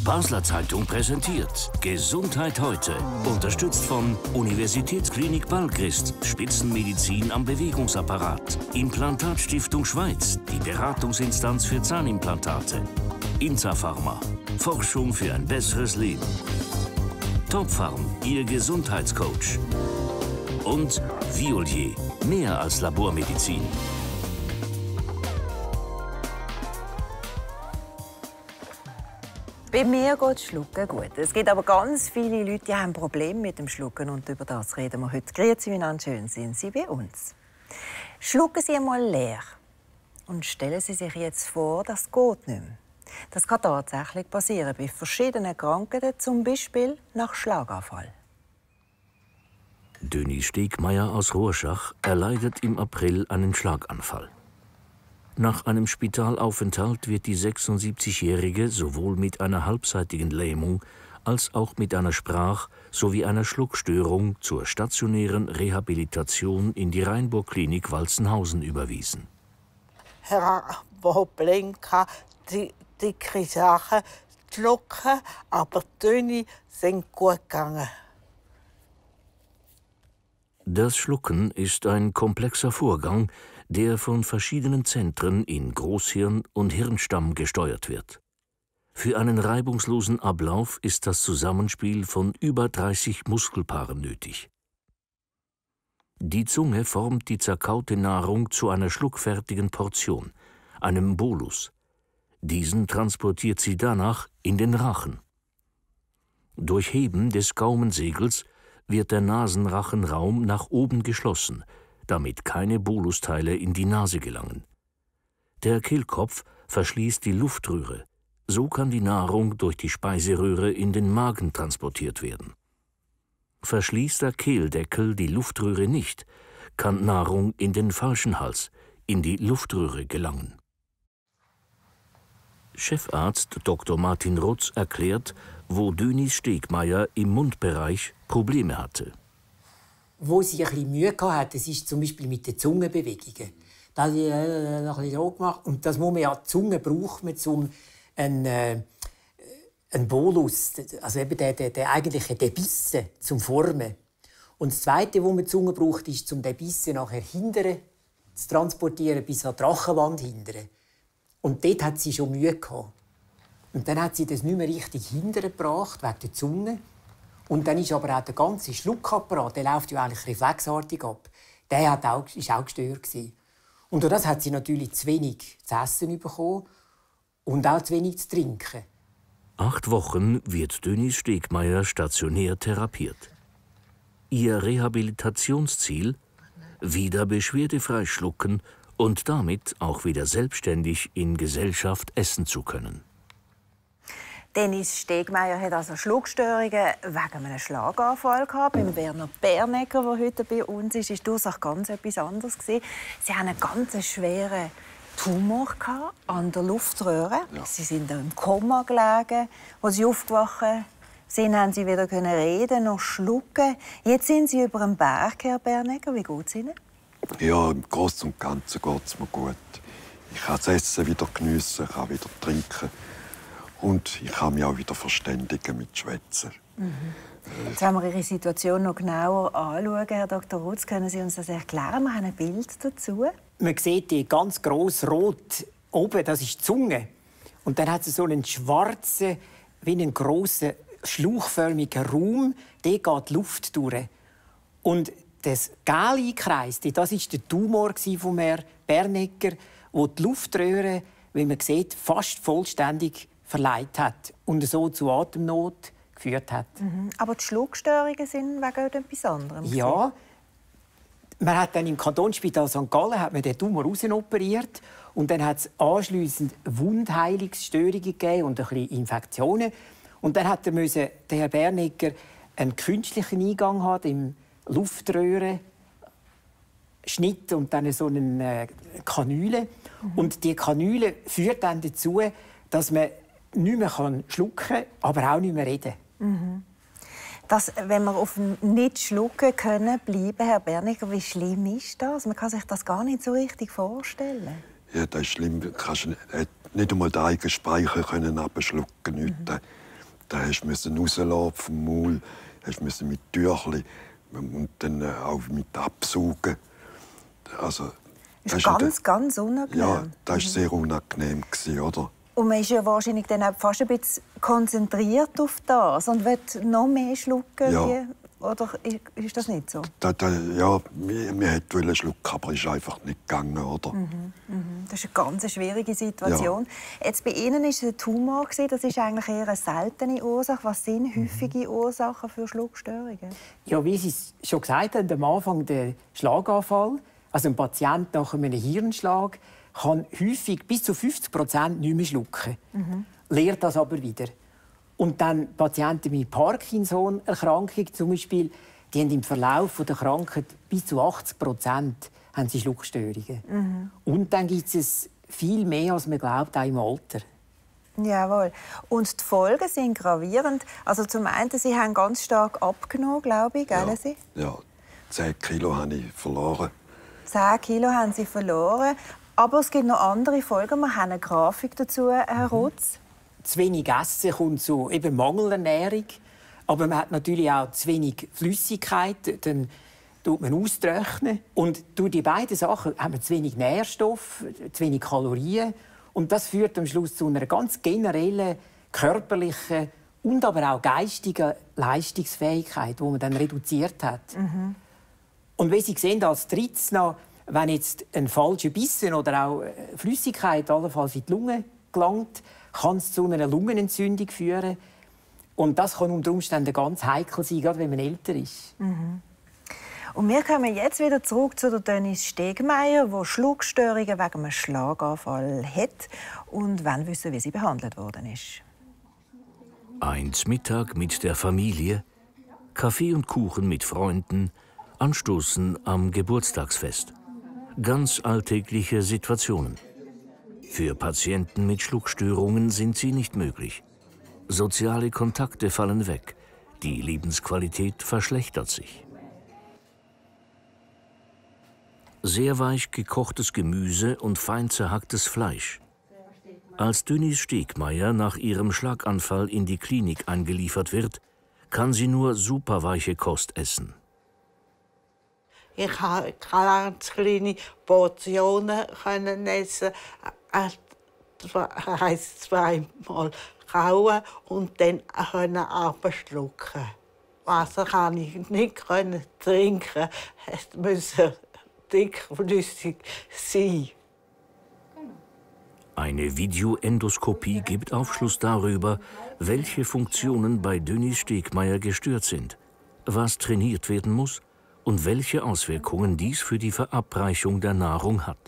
Basler Zeitung präsentiert Gesundheit heute. Unterstützt von Universitätsklinik Balgrist, Spitzenmedizin am Bewegungsapparat. Implantatstiftung Schweiz, die Beratungsinstanz für Zahnimplantate. Inza-Pharma, Forschung für ein besseres Leben. Topfarm, Ihr Gesundheitscoach. Und Violier, mehr als Labormedizin. Bei mir geht das Schlucken gut. Es gibt aber ganz viele Leute, die haben Probleme mit dem Schlucken. Und über das reden wir heute. Grüezi miteinander, schön sind Sie bei uns. Schlucken Sie einmal leer. Und stellen Sie sich jetzt vor, das geht nicht mehr. Das kann tatsächlich passieren bei verschiedenen Krankheiten, zum Beispiel nach Schlaganfall. Döni Stegmeier aus Rorschach erleidet im April einen Schlaganfall. Nach einem Spitalaufenthalt wird die 76-Jährige sowohl mit einer halbseitigen Lähmung als auch mit einer Sprach- sowie einer Schluckstörung zur stationären Rehabilitation in die Rheinburg-Klinik Walzenhausen überwiesen. Ich hatte Probleme, die dicke Sachen zu schlucken, aber die Töne sind gut gegangen. Das Schlucken ist ein komplexer Vorgang, der von verschiedenen Zentren in Großhirn und Hirnstamm gesteuert wird. Für einen reibungslosen Ablauf ist das Zusammenspiel von über 30 Muskelpaaren nötig. Die Zunge formt die zerkaute Nahrung zu einer schluckfertigen Portion, einem Bolus. Diesen transportiert sie danach in den Rachen. Durch Heben des Gaumensegels wird der Nasenrachenraum nach oben geschlossen, damit keine Bolusteile in die Nase gelangen. Der Kehlkopf verschließt die Luftröhre. So kann die Nahrung durch die Speiseröhre in den Magen transportiert werden. Verschließt der Kehldeckel die Luftröhre nicht, kann Nahrung in den falschen Hals, in die Luftröhre gelangen. Chefarzt Dr. Martin Rutz erklärt, wo Döni Stegmeier im Mundbereich Probleme hatte. Wo sie ein bisschen Mühe hatte, das ist zum Beispiel mit den Zungenbewegungen. Da habe ich ein bisschen so gemacht. Und das muss man ja, die Zunge braucht man zum einen Bolus, also eben der eigentliche Bissen zum Formen. Und das Zweite, was man die Zunge braucht, ist, um den Bissen nachher hindern zu transportieren bis an die Rachenwand hindern. Und dort hat sie schon Mühe gehabt. Und dann hat sie das nicht mehr richtig hintergebracht, wegen der Zunge. Und dann ist aber auch der ganze Schluckapparat, der läuft ja eigentlich reflexartig ab. Der war auch gestört. Und durch das hat sie natürlich zu wenig zu essen bekommen und auch zu wenig zu trinken. 8 Wochen wird Döni Stegmeier stationär therapiert. Ihr Rehabilitationsziel? Wieder beschwerdefrei schlucken und damit auch wieder selbstständig in Gesellschaft essen zu können. Dennis Stegmeier hat also Schluckstörungen wegen einem Schlaganfall gehabt. Beim Werner Bernecker, der heute bei uns ist, war die Ursache ganz etwas anderes. Sie hatten einen ganz schweren Tumor an der Luftröhre. Ja. Sie sind im Koma gelegen. Als sie aufgewacht sind, haben sie wieder reden, noch schlucken. Jetzt sind sie über den Berg, Herr Bernecker. Wie geht es Ihnen? Ja, im Großen und Ganzen geht es mir gut. Ich kann das Essen wieder geniessen, ich kann wieder trinken. Und ich kann mich auch wieder verständigen mit Schwätzen. Jetzt wollen wir Ihre Situation noch genauer anschauen. Herr Dr. Rutz, können Sie uns das erklären? Wir haben ein Bild dazu. Man sieht die ganz gross rot oben, das ist die Zunge. Und dann hat sie so einen schwarzen, wie einen grossen, schlauchförmigen Raum. Der geht die Luft durch. Und das gelbe eingekreiste, das war der Tumor von Herrn Bernecker, wo die Luftröhre, wie man sieht, fast vollständig verleiht hat und so zu Atemnot geführt hat. Aber die Schluckstörungen sind wegen etwas anderem? Ja. Man hat dann im Kantonsspital St. Gallen hat man den Tumor rausoperiert und dann hat es anschliessend Wundheilungsstörungen gegeben und ein bisschen Infektionen. Und dann musste der Herr Bernecker einen künstlichen Eingang haben im Luftröhrenschnitt und dann so eine Kanüle. Und die Kanüle führt dann dazu, dass man nicht mehr schlucken kann, aber auch nicht mehr reden. Das, wenn wir auf dem nicht schlucken können bleiben, Herr Bernecker, wie schlimm ist das? Man kann sich das gar nicht so richtig vorstellen. Ja, das ist schlimm. Du kannst nicht einmal den eigenen Speicher abschlucken. Da musste rauslassen vom Maul, musste mit Tüchli und dann auch mit absaugen. Also, das ist ganz unangenehm. Ja, das war sehr unangenehm, oder? Und man ist ja wahrscheinlich dann auch fast ein bisschen konzentriert auf das und will noch mehr schlucken. Ja. Oder ist das nicht so? Ja, wir wollten schlucken, aber es ist einfach nicht gegangen, oder? Das ist eine ganz schwierige Situation. Ja. Jetzt bei Ihnen war es ein Tumor. Das ist eigentlich eher eine seltene Ursache. Was sind häufige Ursachen für Schluckstörungen? Ja, wie Sie es schon gesagt haben, am Anfang der Schlaganfall. Also ein Patient nach einem Hirnschlag kann häufig bis zu 50% nicht mehr schlucken. Lernt das aber wieder. Und dann Patienten mit Parkinson-Erkrankung zum Beispiel, die haben im Verlauf der Krankheit bis zu 80% haben sie Schluckstörungen. Und dann gibt es viel mehr, als man glaubt, auch im Alter. Jawohl. Und die Folgen sind gravierend. Also zum einen, Sie haben ganz stark abgenommen, glaube ich, gell? Ja, 10 Kilo habe ich verloren. 10 Kilo haben Sie verloren. Aber es gibt noch andere Folgen. Wir haben eine Grafik dazu, Herr Rutz. Zu wenig Essen kommt zu eben Mangelernährung. Aber man hat natürlich auch zu wenig Flüssigkeit. Dann tut man austrocknen. Und durch die beiden Sachen hat man zu wenig Nährstoffe, zu wenig Kalorien. Und das führt am Schluss zu einer ganz generellen körperlichen und aber auch geistigen Leistungsfähigkeit, die man dann reduziert hat. Und wie Sie sehen, als drittes noch, wenn jetzt ein falscher Bissen oder auch Flüssigkeit allenfalls in die Lunge gelangt, kann es zu einer Lungenentzündung führen. Und das kann unter Umständen ganz heikel sein, gerade wenn man älter ist. Und wir kommen jetzt wieder zurück zu der Denise Stegmeier, die Schluckstörungen wegen einem Schlaganfall hat und wollen wissen, wie sie behandelt worden ist. Einst Mittag mit der Familie, Kaffee und Kuchen mit Freunden, Anstoßen am Geburtstagsfest. Ganz alltägliche Situationen. Für Patienten mit Schluckstörungen sind sie nicht möglich. Soziale Kontakte fallen weg. Die Lebensqualität verschlechtert sich. Sehr weich gekochtes Gemüse und fein zerhacktes Fleisch. Als Denise Stegmeier nach ihrem Schlaganfall in die Klinik eingeliefert wird, kann sie nur superweiche Kost essen. Ich konnte ganz kleine Portionen essen. Zweimal kauen und dann abschlucken. Wasser kann ich nicht trinken. Es muss dickflüssig sein. Eine Videoendoskopie gibt Aufschluss darüber, welche Funktionen bei Denise Stegmeier gestört sind, was trainiert werden muss und welche Auswirkungen dies für die Verabreichung der Nahrung hat.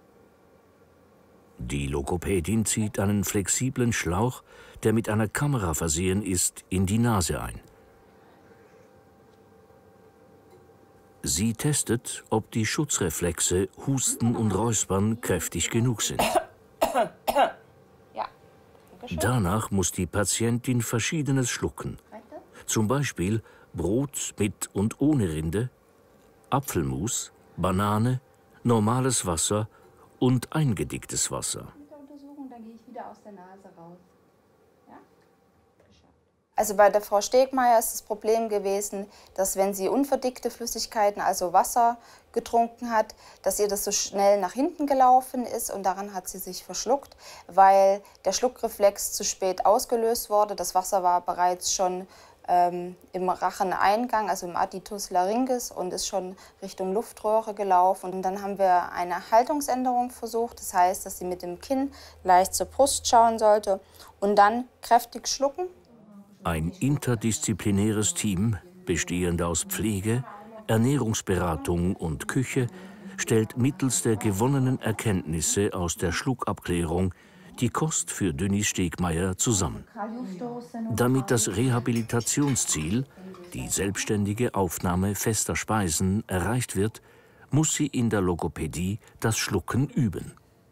Die Logopädin zieht einen flexiblen Schlauch, der mit einer Kamera versehen ist, in die Nase ein. Sie testet, ob die Schutzreflexe Husten und Räuspern kräftig genug sind. Danach muss die Patientin Verschiedenes schlucken. Zum Beispiel Brot mit und ohne Rinde, Apfelmus, Banane, normales Wasser und eingedicktes Wasser. Dann gehe ich wieder aus der Nase raus. Ja? Also bei der Frau Stegmeier ist das Problem gewesen, dass wenn sie unverdickte Flüssigkeiten, also Wasser, getrunken hat, dass ihr das so schnell nach hinten gelaufen ist und daran hat sie sich verschluckt, weil der Schluckreflex zu spät ausgelöst wurde. Das Wasser war bereits schon im Racheneingang, also im Additus laryngis und ist schon Richtung Luftröhre gelaufen. Und dann haben wir eine Haltungsänderung versucht. Das heißt, dass sie mit dem Kinn leicht zur Brust schauen sollte und dann kräftig schlucken. Ein interdisziplinäres Team, bestehend aus Pflege, Ernährungsberatung und Küche, stellt mittels der gewonnenen Erkenntnisse aus der Schluckabklärung die Kost für Denise Stegmeier zusammen. Damit das Rehabilitationsziel, die selbstständige Aufnahme fester Speisen, erreicht wird, muss sie in der Logopädie das Schlucken üben.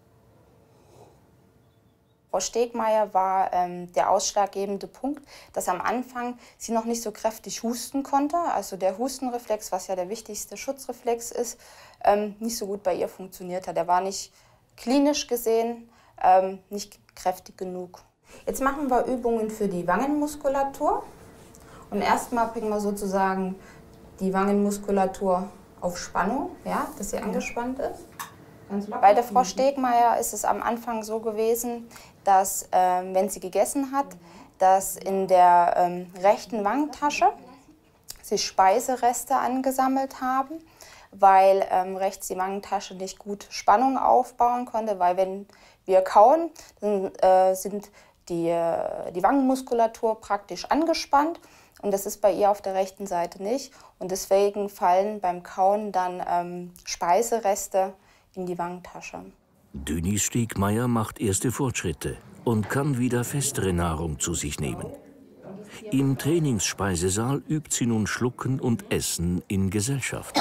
Frau Stegmeier war der ausschlaggebende Punkt, dass am Anfang sie noch nicht so kräftig husten konnte. Also der Hustenreflex, was ja der wichtigste Schutzreflex ist, nicht so gut bei ihr funktioniert hat. Er war nicht klinisch gesehen nicht kräftig genug. Jetzt machen wir Übungen für die Wangenmuskulatur. Und erstmal bringen wir sozusagen die Wangenmuskulatur auf Spannung, ja, dass sie angespannt ist. Bei der Frau Stegmeier ist es am Anfang so gewesen, dass, wenn sie gegessen hat, dass in der rechten Wangentasche sich Speisereste angesammelt haben, weil rechts die Wangentasche nicht gut Spannung aufbauen konnte, weil wenn wir kauen, dann sind die Wangenmuskulatur praktisch angespannt und das ist bei ihr auf der rechten Seite nicht und deswegen fallen beim Kauen dann Speisereste in die Wangentasche. Dönis Stegmeier macht erste Fortschritte und kann wieder festere Nahrung zu sich nehmen. Im Trainingsspeisesaal übt sie nun Schlucken und Essen in Gesellschaft.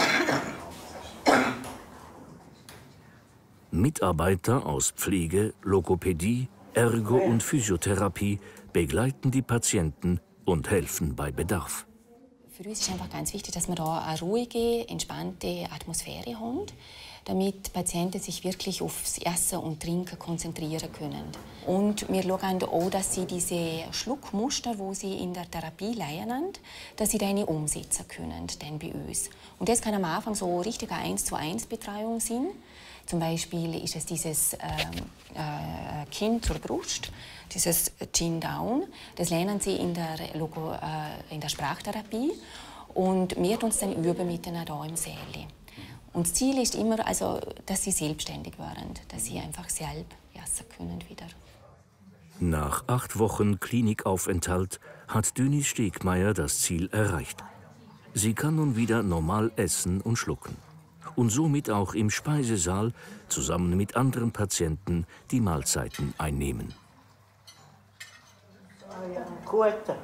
Mitarbeiter aus Pflege, Logopädie, Ergo- und Physiotherapie begleiten die Patienten und helfen bei Bedarf. Für uns ist einfach ganz wichtig, dass wir da eine ruhige, entspannte Atmosphäre haben, damit Patienten sich wirklich aufs Essen und Trinken konzentrieren können. Und wir schauen auch, dass sie diese Schluckmuster, die sie in der Therapie lernen, dass sie die umsetzen können dann bei uns. Und das kann am Anfang so richtig eine 1:1-Betreuung sein. Zum Beispiel ist es dieses Kinn zur Brust, dieses Chin Down. Das lernen sie in der Sprachtherapie und wir üben uns dann miteinander hier im Saal. Und das Ziel ist immer, also, dass sie selbstständig werden, dass sie einfach selbst essen können wieder. Nach 8 Wochen Klinikaufenthalt hat Dönis Stegmeier das Ziel erreicht. Sie kann nun wieder normal essen und schlucken. Und somit auch im Speisesaal zusammen mit anderen Patienten die Mahlzeiten einnehmen. Gute.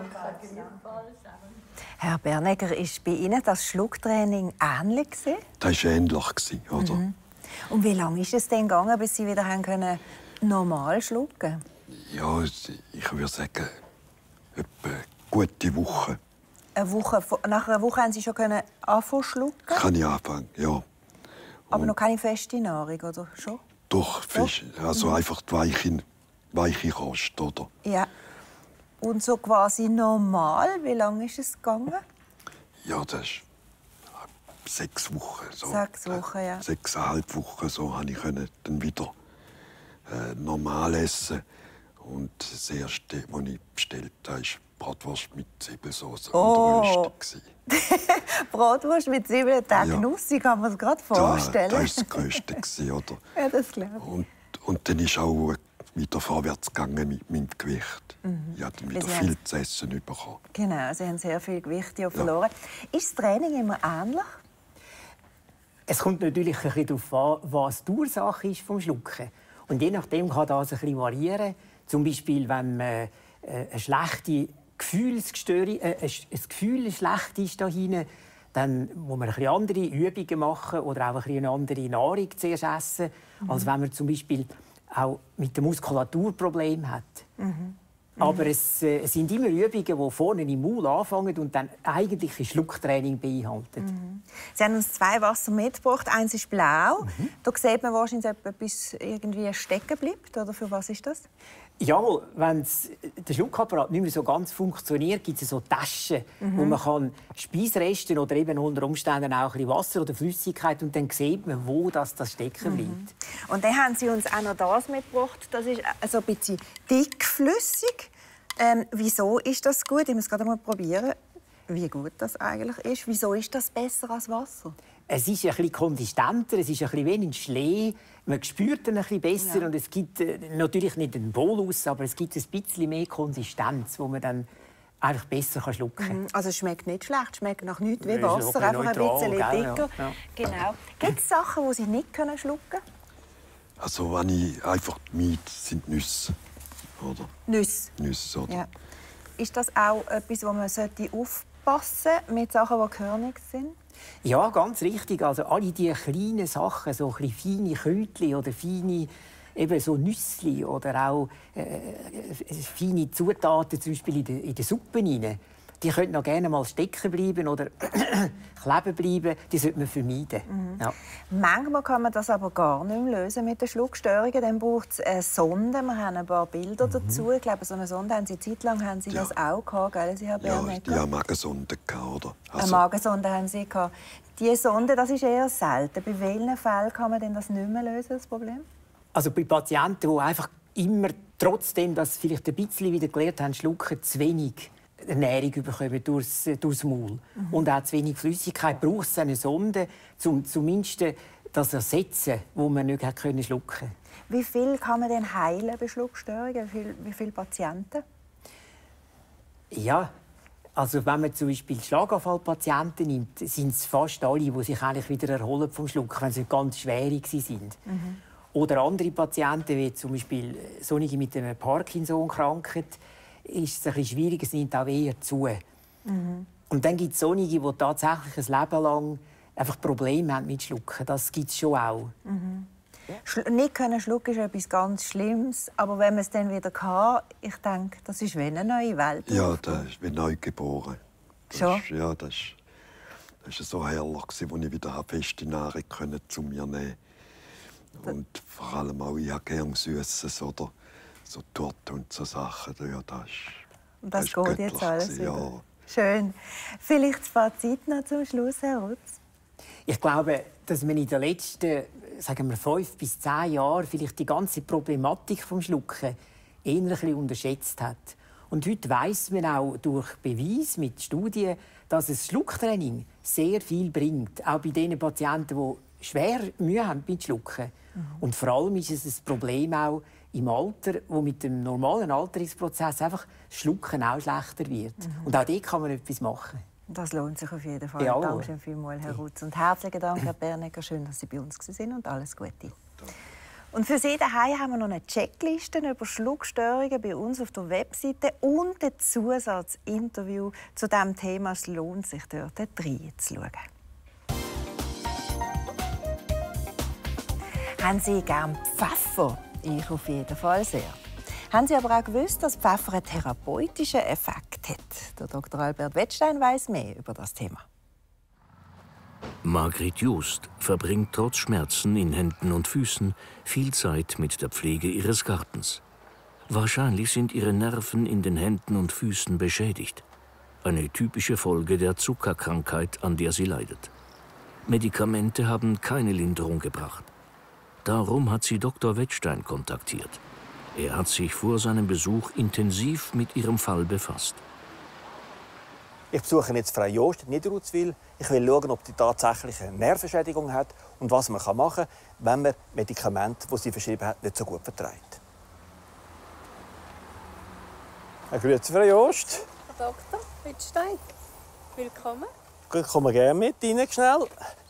Herr Bernegger, ist bei Ihnen das Schlucktraining ähnlich? Das war ähnlich, oder? Und wie lange ist es denn gegangen, bis Sie wieder können normal schlucken? Ja, ich würde sagen, etwa eine gute Woche. Nach einer Woche haben Sie schon anfangen zu schlucken? Kann ich anfangen, ja. Aber noch keine feste Nahrung, oder schon? Doch, Fisch, also einfach die weiche Kost, oder? Ja. Und so quasi normal, wie lange ist es gegangen? Ja, das ist 6 Wochen. So. 6 Wochen, ja. 6,5 Wochen, so konnte ich dann wieder normal essen. Und das Erste, was ich bestellt habe, war Bratwurst mit Zwiebelsauce und Röstung. Bratwurst mit Zwiebeln, der Genuss, ich kann mir das gerade vorstellen. Das war das Größte, oder? Ja, das glaube ich. Und dann ist auch wieder vorwärts gegangen mit meinem Gewicht. Ich habe dann wieder viel zu essen bekommen. Genau, Sie haben sehr viel Gewicht verloren. Ist das Training immer ähnlich? Es kommt natürlich ein bisschen darauf an, was die Ursache ist vom Schlucken. Und je nachdem kann das ein bisschen variieren. Zum Beispiel, wenn man eine schlechte Gefühlsstörung, ein Gefühl schlecht ist da hinten, dann muss man ein bisschen andere Übungen machen oder auch ein bisschen eine andere Nahrung zuerst essen, als wenn man zum Beispiel auch mit der Muskulatur Probleme hat. Aber es sind immer Übungen, die vorne im Maul anfangen und dann eigentlich ein Schlucktraining beinhalten. Sie haben uns 2 Wasser mitgebracht. Eins ist blau. Da sieht man wahrscheinlich, ob etwas irgendwie stecken bleibt. Oder für was ist das? Ja, wenn der Schluckapparat nicht mehr so ganz funktioniert, gibt es so Taschen, wo man kann Speisereste oder eben unter Umständen auch ein bisschen Wasser oder Flüssigkeit und dann sieht man, wo das stecken bleibt. Und dann haben Sie uns auch noch das mitgebracht. Das ist also ein bisschen dickflüssig. Wieso ist das gut? Ich muss gerade mal probieren, wie gut das eigentlich ist. Wieso ist das besser als Wasser? Es ist ein bisschen konsistenter, es ist ein bisschen weniger Schlee. Man spürt ihn ein bisschen besser und es gibt natürlich nicht einen Bolus, aber es gibt ein bisschen mehr Konsistenz, wo man dann einfach besser schlucken kann. Also es schmeckt nicht schlecht, es schmeckt nach nichts wie Wasser, einfach neutral, ein bisschen dicker. Ja. Genau. Gibt es Sachen, die Sie nicht schlucken können? Also wenn ich einfach meide, sind Nüsse. Oder? Nüsse, oder? Ja. Ist das auch etwas, wo man aufpassen sollte mit Sachen, die körnig sind? Ja, ganz richtig. Also alle diese kleinen Sachen, so ein bisschen feine Kündchen oder feine eben so Nüssli oder auch feine Zutaten, zum Beispiel in der Suppe rein, die können noch gerne mal stecken bleiben oder kleben bleiben. Die sollte man vermeiden. Ja. Manchmal kann man das aber gar nicht mehr lösen mit den Schluckstörungen. Dann braucht es eine Sonde. Wir haben ein paar Bilder dazu. Ich glaube, so eine Sonde haben Sie eine Zeit lang das auch gehabt, gell, Sie, Herr Bernecker? Ja, Magensonde gehabt, oder? Eine Magensonde haben Sie gehabt. Die Sonde, das ist eher selten. Bei welchen Fällen kann man denn das nicht mehr lösen, das Problem? Also bei Patienten, die einfach immer, trotzdem, dass sie vielleicht ein bisschen wieder gelernt haben, schlucken, zu wenig Ernährung bekommen durchs Maul. Und auch zu wenig Flüssigkeit, braucht es eine Sonde, um zumindest das ersetzen, was man nicht schlucken konnte. Wie viel kann man denn heilen bei Schluckstörungen? Wie viele Patienten? Ja, also wenn man zum Beispiel Schlaganfallpatienten nimmt, sind es fast alle, die sich eigentlich wieder erholen vom Schlucken, wenn sie ganz schwer sind. Oder andere Patienten, wie zum Beispiel solche mit einer Parkinson-Krankheit, ist es ein bisschen schwierig, es nimmt auch eher zu. Und dann gibt es solche, die tatsächlich ein Leben lang einfach Probleme haben mit Schlucken. Das gibt es schon auch. Nicht können schlucken ist etwas ganz Schlimmes, aber wenn man es dann wieder kann, ich denke, das ist wie eine neue Welt. Ja, das ist wie neu geboren. Schon? Ja, das war so herrlich, als ich wieder feste Nahrung zu mir nehmen konnte. Und vor allem auch, ich habe gerne Süßes oder so Torte und so Sachen. Ja, das geht jetzt alles wieder. Ja. Schön. Vielleicht das Fazit noch zum Schluss, Herr Rutz? Ich glaube, dass man in den letzten, sagen wir, 5 bis 10 Jahren vielleicht die ganze Problematik vom Schlucken eher unterschätzt hat. Und heute weiss man auch durch Beweis mit Studien, dass das Schlucktraining sehr viel bringt. Auch bei den Patienten, die schwer Mühe haben mit Schlucken. Und vor allem ist es ein Problem auch im Alter, wo mit dem normalen Alterungsprozess einfach das Schlucken auch schlechter wird. Und auch dort kann man etwas machen. Das lohnt sich auf jeden Fall. Ja. Danke schön vielmals, Herr Rutz. Und herzlichen Dank, Herr Bernecker. Schön, dass Sie bei uns waren und alles Gute. Und für Sie daheim haben wir noch eine Checkliste über Schluckstörungen bei uns auf der Webseite und ein Zusatzinterview zu diesem Thema. Es lohnt sich, dort reinzuschauen. Haben Sie gern Pfeffer? Ich auf jeden Fall sehr. Haben Sie aber auch gewusst, dass Pfeffer einen therapeutischen Effekt hat? Der Dr. Albert Wettstein weiss mehr über das Thema. Margrit Just verbringt trotz Schmerzen in Händen und Füßen viel Zeit mit der Pflege ihres Gartens. Wahrscheinlich sind ihre Nerven in den Händen und Füßen beschädigt. Eine typische Folge der Zuckerkrankheit, an der sie leidet. Medikamente haben keine Linderung gebracht. Darum hat sie Dr. Wettstein kontaktiert. Er hat sich vor seinem Besuch intensiv mit ihrem Fall befasst. Ich besuche jetzt Frau Jost in Niederutzwil. Ich will schauen, ob sie tatsächlich eine Nervenschädigung hat und was man machen kann, wenn man Medikamente, die sie verschrieben hat, nicht so gut verträgt. Grüezi, Frau Jost. Herr Dr. Wettstein, willkommen. Ich komme gerne mit rein, schnell.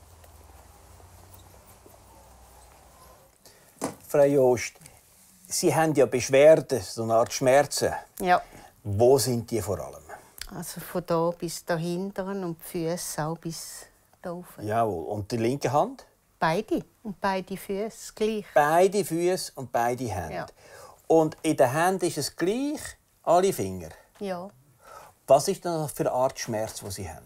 Frau Jost, Sie haben ja Beschwerden, so eine Art Schmerzen. Ja. Wo sind die vor allem? Also von da bis da hinten und die Füße auch bis da oben. Jawohl. Und die linke Hand? Beide. Und beide Füße gleich. Beide Füße und beide Hände. Ja. Und in den Händen ist es gleich, alle Finger? Ja. Was ist denn für eine Art Schmerz, die Sie haben?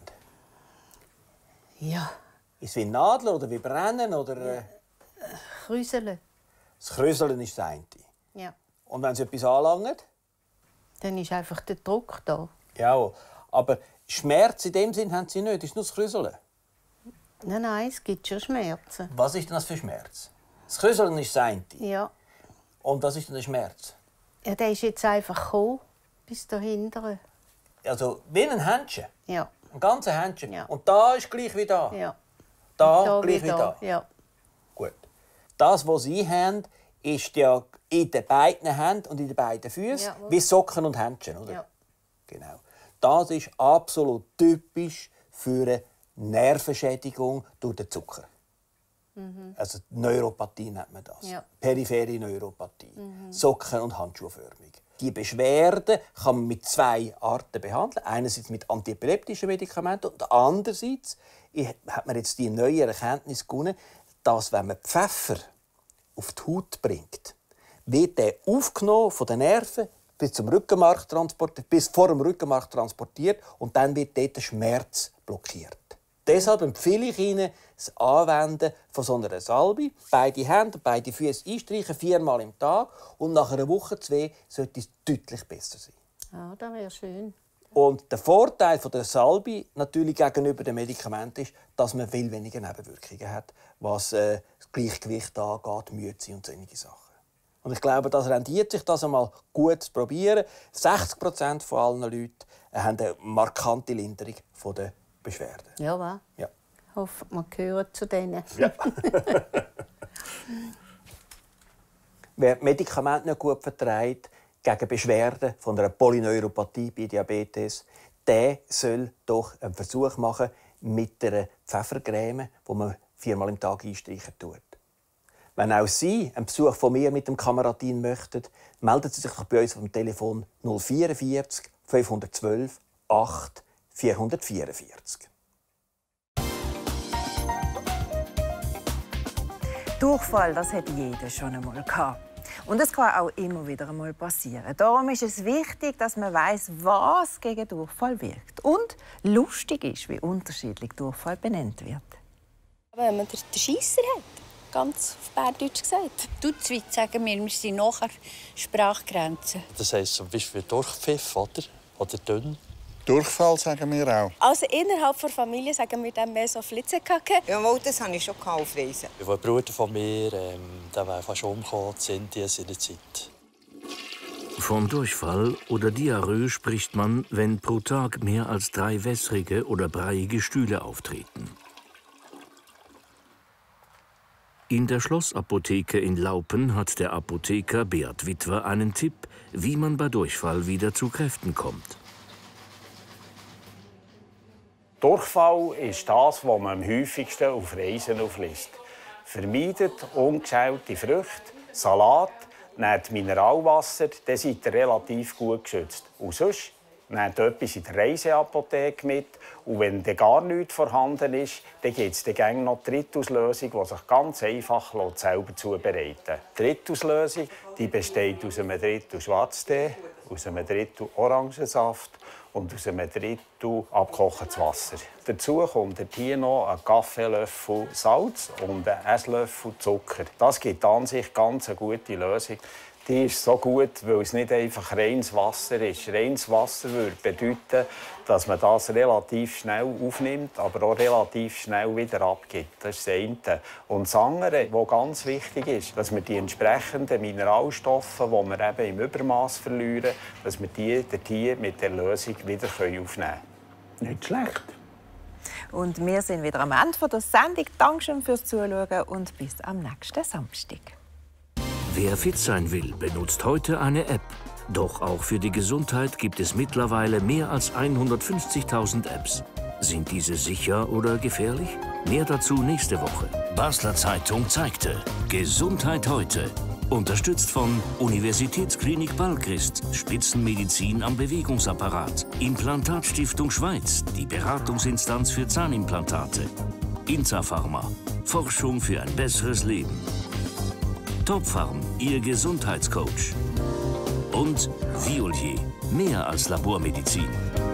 Ja. Ist es wie Nadeln oder wie Brennen? Oder, Krüseln. Das Krüseln ist das eine. Ja. Und wenn Sie etwas anlangen? Dann ist einfach der Druck da. Ja, aber Schmerz in dem Sinn haben Sie nicht, es ist nur das Krüseln. Nein, es gibt schon Schmerzen. Was ist denn das für Schmerz? Das Krüseln ist das eine. Ja. Und was ist denn der Schmerz? Ja, der ist jetzt einfach gekommen, bis da hinten. Also wie ein Händchen? Ja. Ein ganzes Händchen? Ja. Und da ist gleich wie da? Ja. Da gleich wie da? Ja. Gut. Das, was Sie haben, ist ja in den beiden Händen und in den beiden Füßen, Ja. wie Socken und Händchen, oder? Ja. Genau. Das ist absolut typisch für eine Nervenschädigung durch den Zucker. Also Neuropathie nennt man das. Ja. Periphere Neuropathie. Socken- und handschuhförmig. Die Beschwerden kann man mit 2 Arten behandeln. Einerseits mit antiepileptischen Medikamenten und andererseits hat man jetzt die neue Erkenntnis gewonnen, dass wenn man Pfeffer auf die Haut bringt, wird der aufgenommen von den Nerven, bis zum Rückenmark transportiert, bis vor dem Rückenmark transportiert und dann wird dort der Schmerz blockiert. Deshalb empfehle ich Ihnen das Anwenden von so einer Salbe. Beide Hände und beide Füße einstreichen, 4-mal im Tag. Und nach einer Woche, 2 sollte es deutlich besser sein. Ja, das wäre schön. Und der Vorteil der Salbe natürlich gegenüber dem Medikament ist, dass man viel weniger Nebenwirkungen hat, was das Gleichgewicht angeht, müde sein und solche Sachen. Und ich glaube, das rendiert sich, das einmal gut zu probieren. 60% von allen Leuten haben eine markante Linderung der Beschwerden. Ja, was? Ja. Ich hoffe, man gehört zu denen. Ja. Wer Medikamente nicht gut verträgt gegen Beschwerden von einer Polyneuropathie bei Diabetes, der soll doch einen Versuch machen mit einer Pfeffercreme, die man 4-mal im Tag einstreichen tut. Wenn auch Sie einen Besuch von mir mit dem Cameratin möchten, melden Sie sich doch bei uns auf dem Telefon 044 512 8 444. Durchfall, das hat jeder schon einmal gehabt. Und das kann auch immer wieder einmal passieren. Darum ist es wichtig, dass man weiss, was gegen Durchfall wirkt. Und lustig ist, wie unterschiedlich Durchfall benannt wird. Aber wenn man den Scheisser hat, ganz auf Bärdeutsch gesagt. Dutzweit sagen wir sind nachher Sprachgrenzen. Das heisst zum Beispiel Durchpfiff oder dünn. Durchfall sagen wir auch. Also innerhalb der Familie sagen wir dann mehr so Flitzekacke. Ja, das hatte ich schon auf Reisen. Ein Bruder von mir, der war fast umgekommen in Indien in der Zeit. Vom Durchfall oder Diarrhoe spricht man, wenn pro Tag mehr als 3 wässrige oder breiige Stühle auftreten. In der Schlossapotheke in Laupen hat der Apotheker Beat Witwer einen Tipp, wie man bei Durchfall wieder zu Kräften kommt. Durchfall ist das, was man am häufigsten auf Reisen aufliest. Vermeidet ungeschälte Früchte, Salat, nehmt Mineralwasser, dann seid ihr relativ gut geschützt. Und sonst nehmt etwas in der Reiseapotheke mit. Und wenn dann gar nichts vorhanden ist, dann gibt es dann noch die Drittauslösung, die sich ganz einfach selber zubereiten lässt. Die Drittauslösung die besteht aus einem Drittel Schwarztee, aus einem Drittel Orangensaft und aus einem Drittel abgekochtetes Wasser. Dazu kommt hier noch ein Kaffeelöffel Salz und ein Esslöffel Zucker. Das gibt an sich ganz eine gute Lösung. Die ist so gut, weil es nicht einfach reines Wasser ist. Reines Wasser würde bedeuten, dass man das relativ schnell aufnimmt, aber auch relativ schnell wieder abgibt. Das ist das eine. Und das andere, was ganz wichtig ist, dass wir die entsprechenden Mineralstoffe, die wir eben im Übermaß verlieren, dass wir die hier mit der Lösung wieder aufnehmen können. Nicht schlecht. Und wir sind wieder am Ende der Sendung. Dankeschön fürs Zuschauen und bis am nächsten Samstag. Wer fit sein will, benutzt heute eine App. Doch auch für die Gesundheit gibt es mittlerweile mehr als 150.000 Apps. Sind diese sicher oder gefährlich? Mehr dazu nächste Woche. Basler Zeitung zeigte Gesundheit heute. Unterstützt von Universitätsklinik Balchrist, Spitzenmedizin am Bewegungsapparat. Implantatstiftung Schweiz, die Beratungsinstanz für Zahnimplantate. Inza-Pharma, Forschung für ein besseres Leben. Topfarm, Ihr Gesundheitscoach. Und Violier, mehr als Labormedizin.